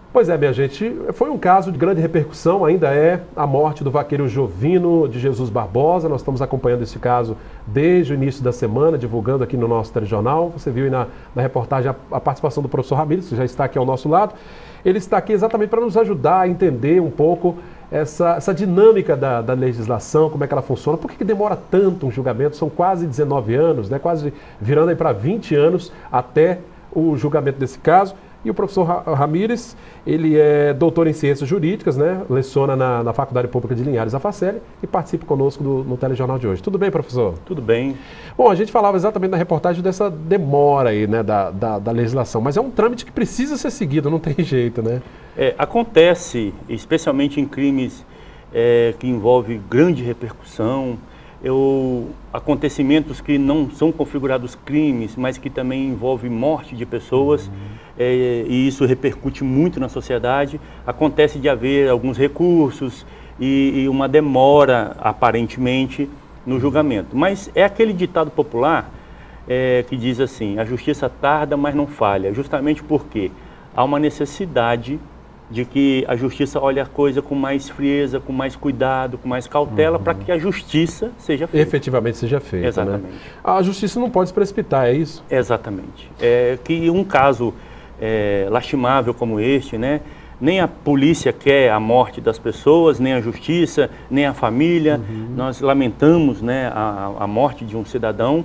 Pois é, minha gente, foi um caso de grande repercussão, ainda é a morte do vaqueiro Jovino de Jesus Barbosa. Nós estamos acompanhando esse caso desde o início da semana, divulgando aqui no nosso telejornal. Você viu aí na reportagem a participação do professor Ramírez, que já está aqui ao nosso lado. Ele está aqui exatamente para nos ajudar a entender um pouco essa dinâmica da legislação, como é que ela funciona, por que demora tanto um julgamento? São quase 19 anos, né? Quase virando aí para 20 anos até o julgamento desse caso. E o professor Ramírez, ele é doutor em Ciências Jurídicas, né? Leciona na Faculdade Pública de Linhares, a Facele, e participa conosco no telejornal de hoje. Tudo bem, professor? Tudo bem. Bom, a gente falava exatamente na reportagem dessa demora aí, né, da legislação, mas é um trâmite que precisa ser seguido, não tem jeito, né? Acontece, especialmente em crimes que envolvem grande repercussão, acontecimentos que não são configurados crimes, mas que também envolvem morte de pessoas, e isso repercute muito na sociedade. Acontece de haver alguns recursos e uma demora, aparentemente, no julgamento. Mas é aquele ditado popular que diz assim: a justiça tarda, mas não falha, justamente porque há uma necessidade de que a justiça olhe a coisa com mais frieza, com mais cuidado, com mais cautela, para que a justiça seja feita. Efetivamente seja feita. Exatamente. Né? A justiça não pode se precipitar, é isso? Exatamente. Que um caso lastimável como este, né, nem a polícia quer a morte das pessoas, nem a justiça, nem a família. Nós lamentamos, né, a morte de um cidadão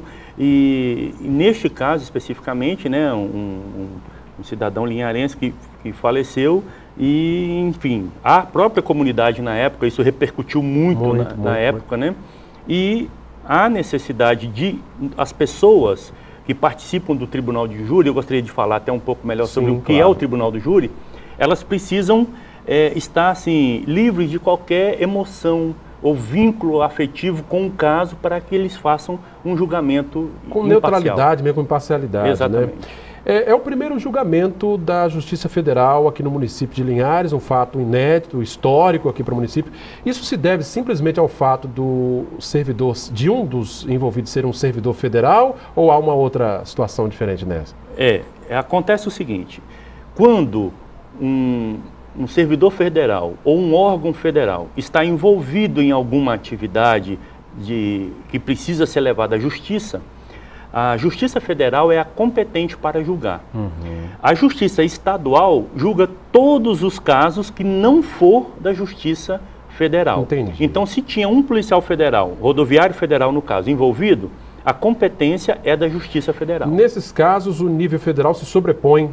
e neste caso especificamente, né, um cidadão linharense que faleceu. E, enfim, a própria comunidade na época, isso repercutiu muito na época, né? E há necessidade de as pessoas que participam do tribunal de júri, eu gostaria de falar até um pouco melhor sobre o que é o tribunal do júri, elas precisam estar, assim, livres de qualquer emoção ou vínculo afetivo com o caso para que eles façam um julgamento com neutralidade, mesmo com imparcialidade. Exatamente. Né? É o primeiro julgamento da Justiça Federal aqui no município de Linhares, um fato inédito, histórico aqui para o município. Isso se deve simplesmente ao fato do servidor, de um dos envolvidos ser um servidor federal, ou há uma outra situação diferente nessa? Acontece o seguinte: quando um servidor federal ou um órgão federal está envolvido em alguma atividade que precisa ser levada à justiça, a Justiça Federal é a competente para julgar. A Justiça Estadual julga todos os casos que não for da Justiça Federal. Entendi. Então, se tinha um policial federal, rodoviário federal no caso, envolvido, a competência é da Justiça Federal. Nesses casos, o nível federal se sobrepõe,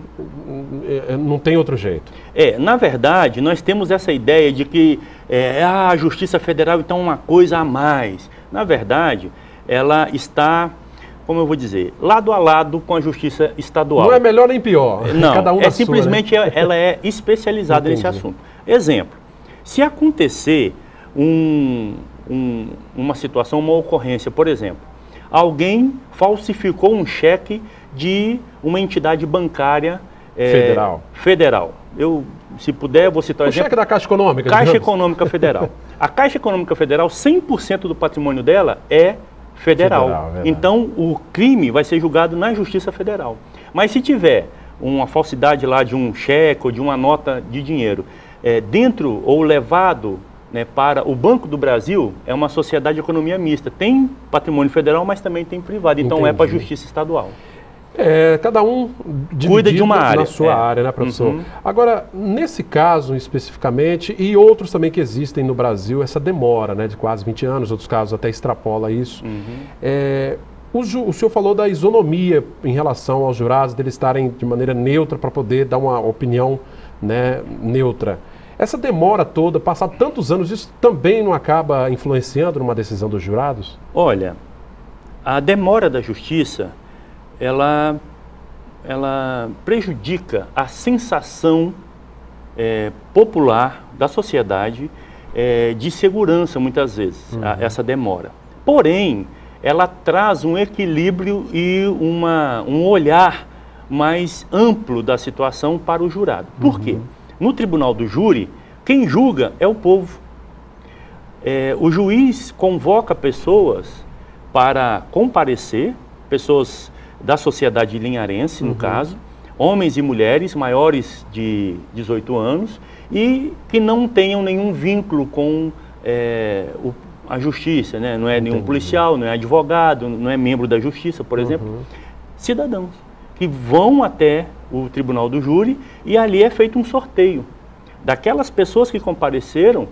não tem outro jeito. Na verdade, nós temos essa ideia de que a Justiça Federal então é uma coisa a mais. Na verdade, ela está, como eu vou dizer, lado a lado com a Justiça Estadual. Não é melhor nem pior. Não, cada um simplesmente sua, né? ela é especializada nesse assunto. Exemplo, se acontecer uma situação, uma ocorrência, por exemplo, alguém falsificou um cheque de uma entidade bancária federal. Se puder, vou citar o exemplo. Cheque da Caixa Econômica. Caixa Econômica Federal. A Caixa Econômica Federal, 100% do patrimônio dela é federal. Então, o crime vai ser julgado na Justiça Federal. Mas se tiver uma falsidade lá de um cheque ou de uma nota de dinheiro dentro ou levado, né, para o Banco do Brasil, é uma sociedade de economia mista. Tem patrimônio federal, mas também tem privado. Então, é para a Justiça Estadual. Cada um cuida de uma área. Na sua área, né, professor? Agora, nesse caso especificamente, e outros também que existem no Brasil, essa demora, né, de quase 20 anos, outros casos até extrapola isso. O senhor falou da isonomia em relação aos jurados, deles estarem de maneira neutra para poder dar uma opinião, né, neutra. Essa demora toda, passar tantos anos, isso também não acaba influenciando numa decisão dos jurados? Olha, a demora da justiça, ela prejudica a sensação popular da sociedade de segurança, muitas vezes, essa demora. Porém, ela traz um equilíbrio e um olhar mais amplo da situação para o jurado. Por quê? No tribunal do júri, quem julga é o povo. O juiz convoca pessoas para comparecer, pessoas da sociedade linharense, no caso, homens e mulheres maiores de 18 anos e que não tenham nenhum vínculo com a justiça, né? Não é nenhum policial, não é advogado, não é membro da justiça, por exemplo. Cidadãos que vão até o tribunal do júri e ali é feito um sorteio. Daquelas pessoas que compareceram,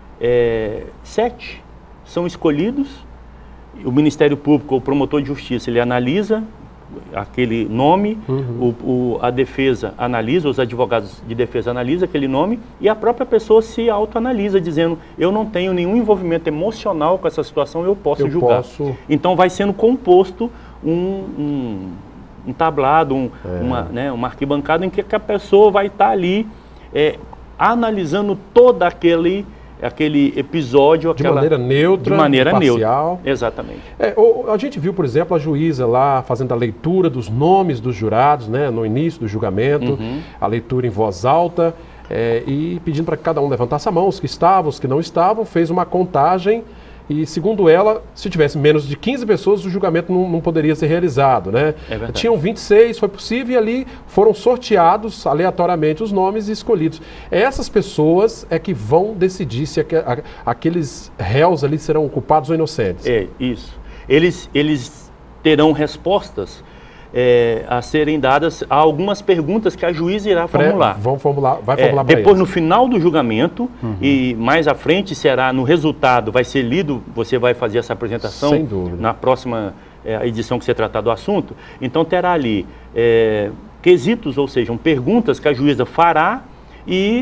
7 são escolhidos, o Ministério Público, o promotor de justiça, ele analisa aquele nome, a defesa analisa, os advogados de defesa analisam aquele nome e a própria pessoa se autoanalisa, dizendo, eu não tenho nenhum envolvimento emocional com essa situação, eu posso julgar. Então vai sendo composto um tablado, uma arquibancada em que a pessoa vai estar ali analisando todo aquele episódio. De maneira neutra, de maneira imparcial. Neutra. Exatamente. A gente viu, por exemplo, a juíza lá fazendo a leitura dos nomes dos jurados, né, no início do julgamento, a leitura em voz alta, e pedindo para que cada um levantasse a mão, os que estavam, os que não estavam, fez uma contagem. E, segundo ela, se tivesse menos de 15 pessoas, o julgamento não poderia ser realizado, né? Tinham 26, foi possível, e ali foram sorteados aleatoriamente os nomes e escolhidos. Essas pessoas é que vão decidir se aqueles réus ali serão culpados ou inocentes. Isso. Eles terão respostas a serem dadas a algumas perguntas que a juíza irá formular. Vai formular para depois, no final do julgamento, e mais à frente será, no resultado, vai ser lido, você vai fazer essa apresentação na próxima edição que você tratar do assunto. Então terá ali quesitos, ou seja, perguntas que a juíza fará e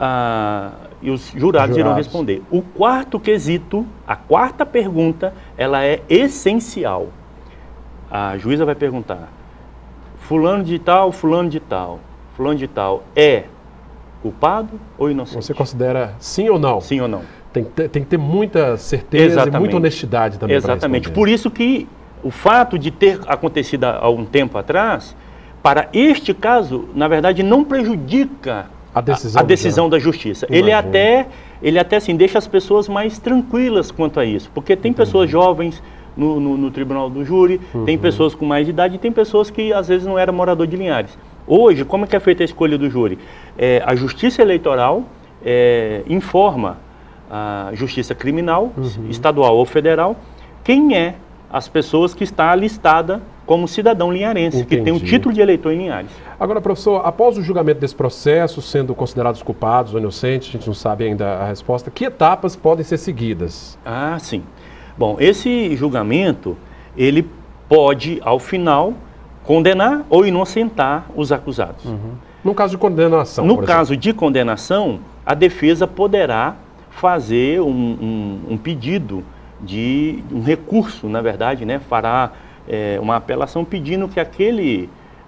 os jurados irão responder. O quarto quesito, a quarta pergunta, ela é essencial. A juíza vai perguntar, fulano de tal, fulano de tal, fulano de tal é culpado ou inocente? Você considera sim ou não? Sim ou não. Tem que ter muita certeza e muita honestidade também. Exatamente. Por isso que o fato de ter acontecido há um tempo atrás, para este caso, na verdade, não prejudica a decisão da justiça. Ele até assim, deixa as pessoas mais tranquilas quanto a isso, porque tem pessoas jovens no tribunal do júri, tem pessoas com mais idade e tem pessoas que às vezes não eram morador de Linhares. Hoje, como é que é feita a escolha do júri? A Justiça Eleitoral informa a Justiça Criminal, estadual ou federal, quem é as pessoas que está listada como cidadão linharense, que tem um título de eleitor em Linhares. Agora, professor, após o julgamento desse processo, sendo considerados culpados ou inocentes, a gente não sabe ainda a resposta, que etapas podem ser seguidas? Ah, sim. Bom, esse julgamento, ele pode, ao final, condenar ou inocentar os acusados. No caso de condenação, no caso de condenação, a defesa poderá fazer um pedido de um recurso, na verdade, né? Fará uma apelação pedindo que aquele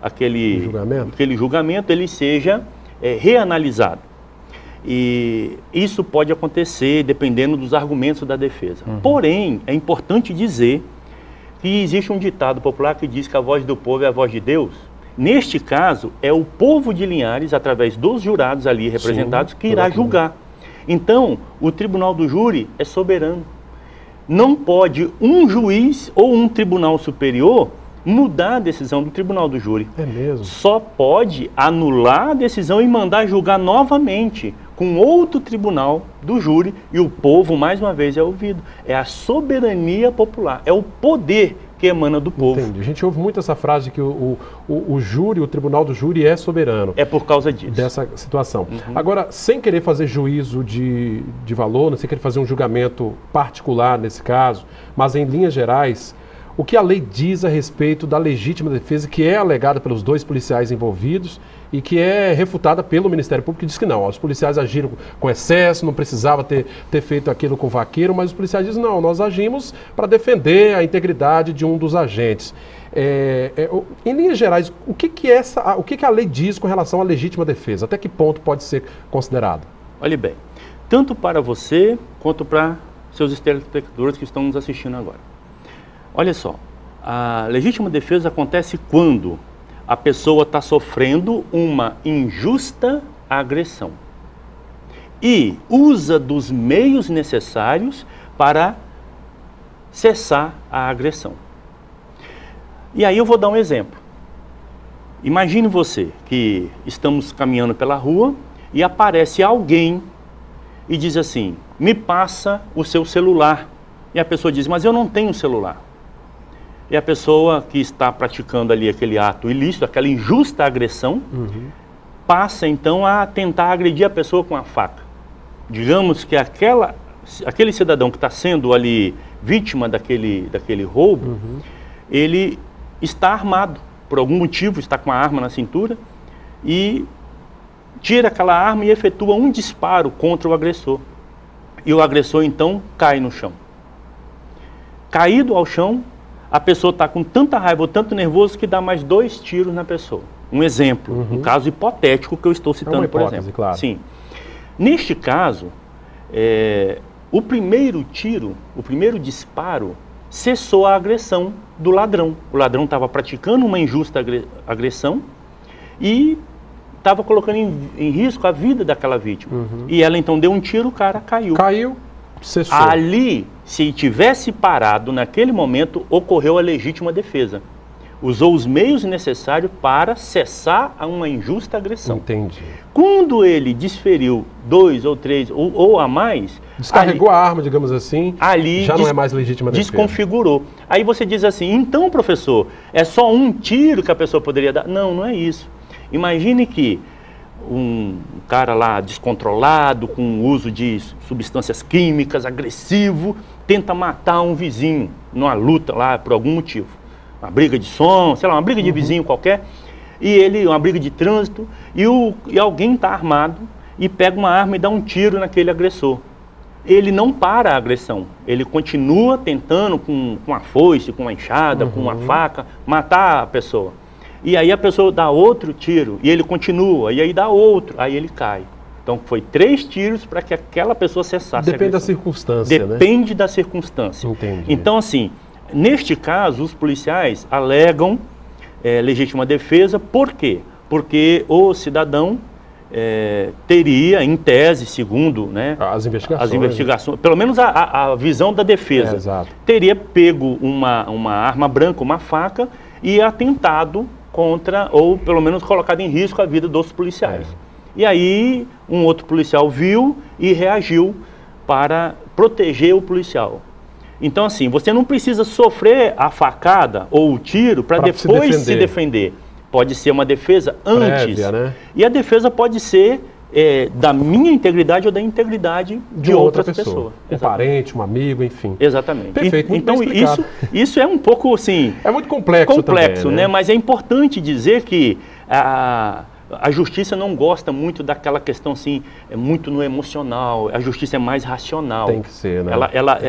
julgamento ele seja reanalisado. E isso pode acontecer dependendo dos argumentos da defesa. Porém, é importante dizer que existe um ditado popular que diz que a voz do povo é a voz de Deus. Neste caso, é o povo de Linhares, através dos jurados ali representados, que irá julgar. Então, o tribunal do júri é soberano. Não pode um juiz ou um tribunal superior mudar a decisão do tribunal do júri. É mesmo? Só pode anular a decisão e mandar julgar novamente com outro tribunal do júri, e o povo, mais uma vez, é ouvido. É a soberania popular, é o poder que emana do povo. Entendi. A gente ouve muito essa frase que o júri, o tribunal do júri é soberano. É por causa disso. Dessa situação. Agora, sem querer fazer juízo de valor, sem querer fazer um julgamento particular nesse caso, mas em linhas gerais, o que a lei diz a respeito da legítima defesa que é alegada pelos 2 policiais envolvidos e que é refutada pelo Ministério Público, que diz que não, os policiais agiram com excesso, não precisava ter feito aquilo com o vaqueiro, mas os policiais dizem, não, nós agimos para defender a integridade de um dos agentes. Em linhas gerais, o que a lei diz com relação à legítima defesa? Até que ponto pode ser considerado? Olhe bem, tanto para você quanto para seus telespectadores que estão nos assistindo agora. Olha só, a legítima defesa acontece quando a pessoa está sofrendo uma injusta agressão e usa dos meios necessários para cessar a agressão. E aí eu vou dar um exemplo. Imagine você que estamos caminhando pela rua e aparece alguém e diz assim, me passa o seu celular. E a pessoa diz, mas eu não tenho celular. E a pessoa que está praticando ali aquele ato ilícito, aquela injusta agressão, passa então a tentar agredir a pessoa com a faca. Digamos que aquele cidadão que está sendo ali vítima daquele roubo, ele está armado, por algum motivo, está com a arma na cintura e tira aquela arma e efetua um disparo contra o agressor. E o agressor então cai no chão. Caído ao chão, a pessoa está com tanta raiva ou tanto nervoso que dá mais 2 tiros na pessoa. Um exemplo, um caso hipotético que eu estou citando, por exemplo. Claro. Sim. Neste caso, o primeiro tiro, o primeiro disparo, cessou a agressão do ladrão. O ladrão estava praticando uma injusta agressão e estava colocando em risco a vida daquela vítima. E ela então deu um tiro, o cara caiu. Caiu, cessou. Ali, se tivesse parado naquele momento, ocorreu a legítima defesa. Usou os meios necessários para cessar uma injusta agressão. Entendi. Quando ele desferiu 2 ou 3 ou a mais... Descarregou a arma, digamos assim, ali já não é mais legítima defesa. Desconfigurou. Aí você diz assim, então, professor, é só um tiro que a pessoa poderia dar? Não, não é isso. Imagine que um cara lá descontrolado, com o uso de substâncias químicas, agressivo, tenta matar um vizinho numa luta lá por algum motivo. Uma briga de som, sei lá, uma briga de vizinho qualquer, uma briga de trânsito, e alguém está armado e pega uma arma e dá um tiro naquele agressor. Ele não para a agressão, ele continua tentando com a foice, com uma enxada, com uma faca, matar a pessoa. E aí a pessoa dá outro tiro, e ele continua, e aí dá outro, aí ele cai. Então foi 3 tiros para que aquela pessoa cessasse a agressão. Depende da circunstância, né? Depende da circunstância. Entendi. Então assim, neste caso, os policiais alegam legítima defesa, por quê? Porque o cidadão teria, em tese, segundo as investigações, pelo menos a visão da defesa, teria pego uma arma branca, uma faca, e atentado contra, ou pelo menos colocado em risco a vida dos policiais. E aí um outro policial viu e reagiu para proteger o policial. Então assim, você não precisa sofrer a facada ou o tiro para depois se defender. Pode ser uma defesa antes. Prévia, né? E a defesa pode ser da minha integridade ou da integridade de outras pessoas. Um parente, um amigo, enfim. Exatamente. Perfeito, muito então bem explicado. isso é um pouco assim... É muito complexo também, né? Mas é importante dizer que a justiça não gosta muito daquela questão assim, muito no emocional. A justiça é mais racional. Tem que ser, né?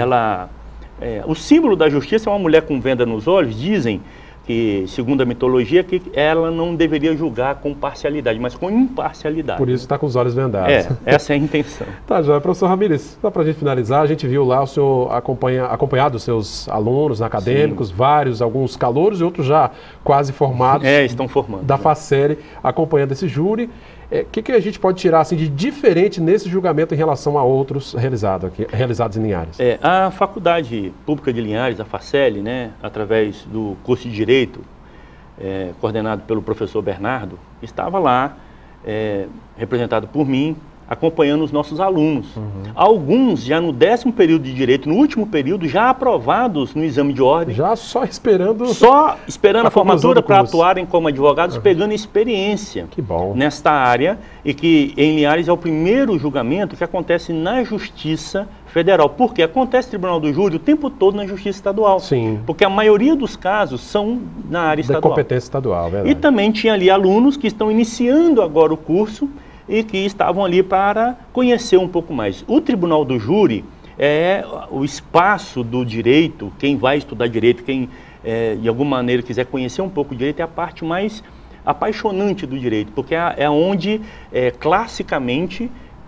O símbolo da justiça é uma mulher com venda nos olhos. Dizem que, segundo a mitologia, que ela não deveria julgar com parcialidade, mas com imparcialidade. Por isso está com os olhos vendados. Essa é a intenção. Tá, joia. Professor Ramírez, só para a gente finalizar, a gente viu lá o senhor acompanhado os seus alunos acadêmicos, vários, alguns calouros e outros já quase formados. Estão formando. Da Facere, acompanhando esse júri. O que a gente pode tirar assim, de diferente nesse julgamento em relação a outros realizados em Linhares? A Faculdade Pública de Linhares, a Facele, através do curso de Direito, coordenado pelo professor Bernardo, estava lá, representado por mim, acompanhando os nossos alunos. Alguns já no 10º período de Direito, no último período, já aprovados no exame de ordem. Já só esperando a formatura para atuarem como advogados, pegando experiência nesta área, e que em Linhares é o primeiro julgamento que acontece na Justiça Federal. Porque acontece Tribunal do Júri o tempo todo na Justiça Estadual. Sim. Porque a maioria dos casos são na área estadual. Da competência estadual, verdade. E também tinha ali alunos que estão iniciando agora o curso e que estavam ali para conhecer um pouco mais. O Tribunal do Júri é o espaço do direito. Quem vai estudar direito, quem de alguma maneira quiser conhecer um pouco o direito, é a parte mais apaixonante do direito, porque é onde classicamente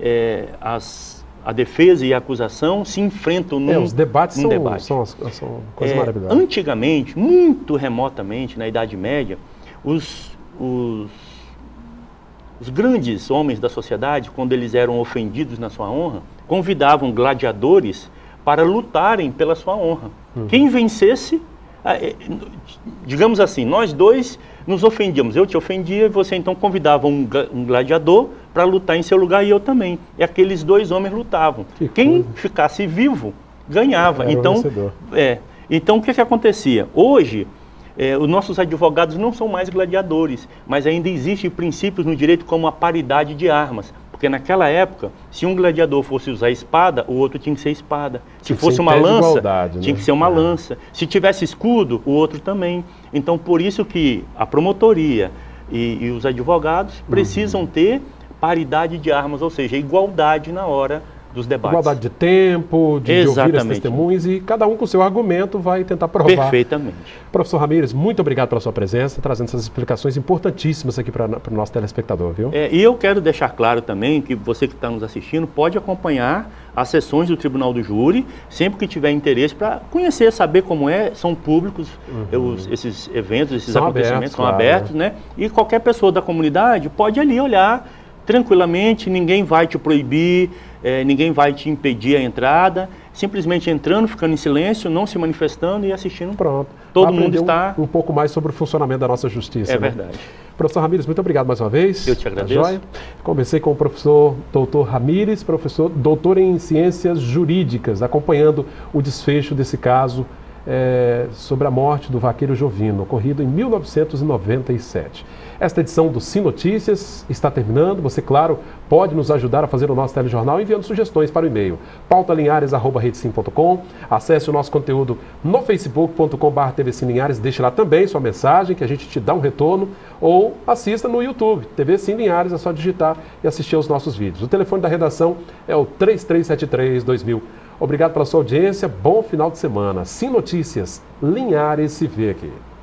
a defesa e a acusação se enfrentam os debates são coisas maravilhosas. Antigamente, muito remotamente, na Idade Média, os grandes homens da sociedade, quando eles eram ofendidos na sua honra, convidavam gladiadores para lutarem pela sua honra. Quem vencesse, digamos assim, nós dois nos ofendíamos. Eu te ofendia e você então convidava um gladiador para lutar em seu lugar e eu também. E aqueles dois homens lutavam. Quem ficasse vivo ganhava. Então, então o que acontecia? Hoje, os nossos advogados não são mais gladiadores, mas ainda existem princípios no direito como a paridade de armas. Porque naquela época, se um gladiador fosse usar espada, o outro tinha que ser espada. Se fosse uma lança, tinha que ser uma lança. Se tivesse escudo, o outro também. Então, por isso que a promotoria e os advogados precisam ter paridade de armas, ou seja, igualdade na hora dos debates. Igualdade de tempo, de ouvir as testemunhas e cada um com o seu argumento vai tentar provar. Perfeitamente. Professor Ramírez, muito obrigado pela sua presença, trazendo essas explicações importantíssimas aqui para o nosso telespectador, viu? E eu quero deixar claro também que você que está nos assistindo pode acompanhar as sessões do Tribunal do Júri, sempre que tiver interesse, para conhecer, saber como são públicos esses eventos, esses acontecimentos são abertos, né? E qualquer pessoa da comunidade pode ali olhar tranquilamente, ninguém vai te proibir, ninguém vai te impedir a entrada, simplesmente entrando, ficando em silêncio, não se manifestando e assistindo. Pronto. Todo mundo está... um pouco mais sobre o funcionamento da nossa justiça. É verdade. Professor Ramírez, muito obrigado mais uma vez. Eu te agradeço. Tá joia? Conversei com o professor doutor Ramírez, professor doutor em Ciências Jurídicas, acompanhando o desfecho desse caso sobre a morte do vaqueiro Jovino, ocorrido em 1997. Esta edição do Sim Notícias está terminando. Você, claro, pode nos ajudar a fazer o nosso telejornal enviando sugestões para o e-mail pautalinhares@redesim.com. Acesse o nosso conteúdo no facebook.com/tvsimlinhares. Deixe lá também sua mensagem que a gente te dá um retorno, ou assista no YouTube, TV Sim Linhares, é só digitar e assistir aos nossos vídeos. O telefone da redação é o 3373-2000. Obrigado pela sua audiência, bom final de semana. Sim Notícias, Linhares se vê aqui.